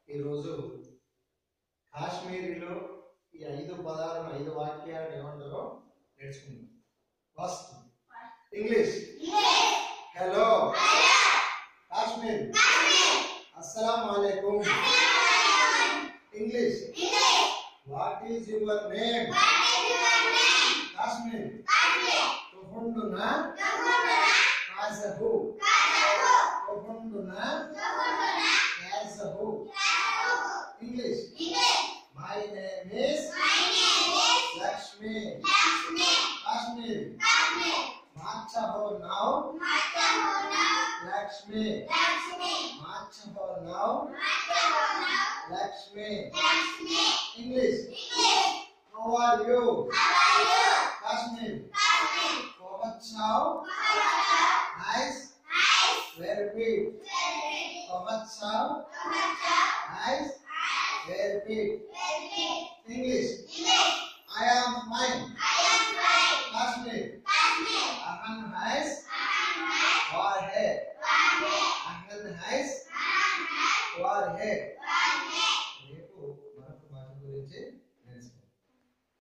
ఈరోజు కాశ్మీరీలో ఈ 5 పదాలను 5 వాక్యాలను ఏమంటారో నేర్చుకుందాం. ఫస్ట్ ఇంగ్లీష్ హలో, కాశ్మీర్ అస్సలాము అలైకుం. English what is your name? Kashmir తుహుండునా కాజహు, తుహుండునా కాజహు. English my name is Lakshmi. Kashmir మాచ్చా హో నౌ లక్ష్మి. మాచ్చా హో నౌ Lakshmi. English how are you? Kashmir बहुत चाव nice very big बहुत चाव nice very big. English I am fine. Kashmir ahan nice war hai. Ahan nice war hai.